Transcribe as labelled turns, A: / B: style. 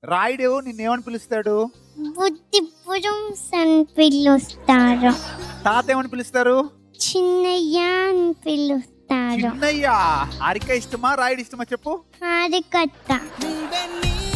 A: రాయుడు నిన్నేమని పిలుస్తాడు?
B: బుద్ధిపురం అని పిలుస్తారు.
A: తాత ఏమని పిలుస్తారు?
B: చిన్నయ్య అని పిలుస్తారు.
A: చిన్నయ్య. హారిక ఇష్టమా రాయుడు ఇష్టమా చెప్పు?
B: హారికత్త.